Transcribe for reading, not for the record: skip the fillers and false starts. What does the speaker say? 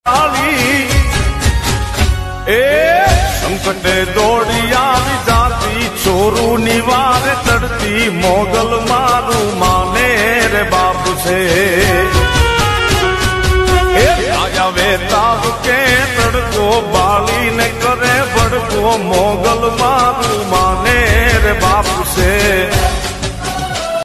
संकटे दौड़िया जाती छोरू निवार चढ़ती मोगल मारू माने रे बाप से आया वे ताब के तड़को बाली ने करे बड़को मोगल